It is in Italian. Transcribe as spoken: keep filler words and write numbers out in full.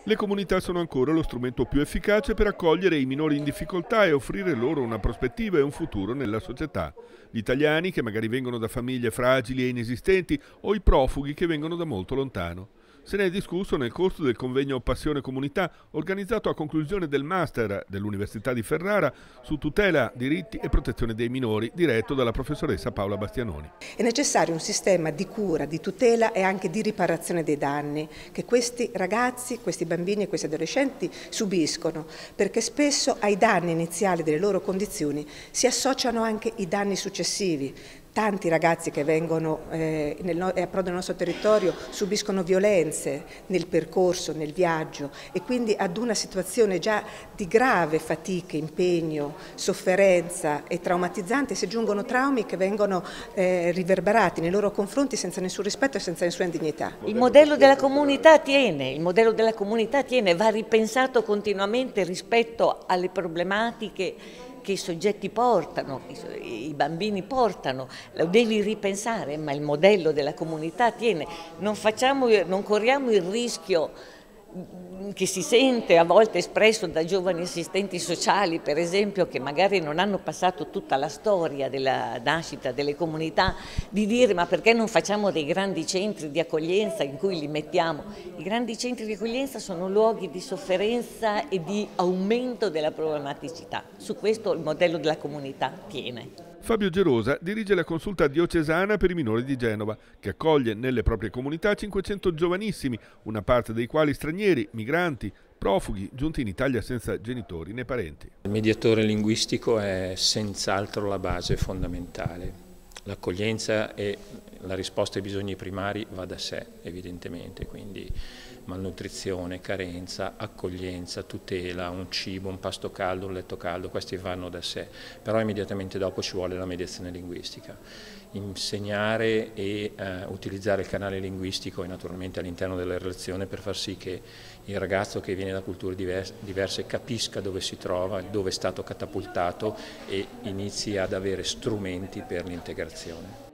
Le comunità sono ancora lo strumento più efficace per accogliere i minori in difficoltà e offrire loro una prospettiva e un futuro nella società. Gli italiani che magari vengono da famiglie fragili e inesistenti o i profughi che vengono da molto lontano. Se ne è discusso nel corso del convegno Passione Comunità organizzato a conclusione del Master dell'Università di Ferrara su tutela, diritti e protezione dei minori, diretto dalla professoressa Paola Bastianoni. È necessario un sistema di cura, di tutela e anche di riparazione dei danni che questi ragazzi, questi bambini e questi adolescenti subiscono, perché spesso ai danni iniziali delle loro condizioni si associano anche i danni successivi. Tanti ragazzi che vengono eh, nel, e approdano nel nostro territorio subiscono violenze nel percorso, nel viaggio e quindi ad una situazione già di grave fatica, impegno, sofferenza e traumatizzante si aggiungono traumi che vengono eh, riverberati nei loro confronti senza nessun rispetto e senza nessuna dignità. Il modello della comunità tiene, il modello della comunità tiene, va ripensato continuamente rispetto alle problematiche che i soggetti portano, i bambini portano, lo devi ripensare, ma il modello della comunità tiene. Non, facciamo, non corriamo il rischio che si sente a volte espresso da giovani assistenti sociali, per esempio, che magari non hanno passato tutta la storia della nascita delle comunità, di dire ma perché non facciamo dei grandi centri di accoglienza in cui li mettiamo? I grandi centri di accoglienza sono luoghi di sofferenza e di aumento della problematicità. Su questo il modello della comunità tiene. Fabio Gerosa dirige la consulta diocesana per i minori di Genova, che accoglie nelle proprie comunità cinquecento giovanissimi, una parte dei quali stranieri, migranti, profughi, giunti in Italia senza genitori né parenti. Il mediatore linguistico è senz'altro la base fondamentale. L'accoglienza e la risposta ai bisogni primari va da sé, evidentemente, quindi malnutrizione, carenza, accoglienza, tutela, un cibo, un pasto caldo, un letto caldo, questi vanno da sé, però immediatamente dopo ci vuole la mediazione linguistica. Insegnare e eh, utilizzare il canale linguistico e naturalmente all'interno della relazione per far sì che il ragazzo che viene da culture diverse, diverse capisca dove si trova, dove è stato catapultato e inizi ad avere strumenti per l'integrazione.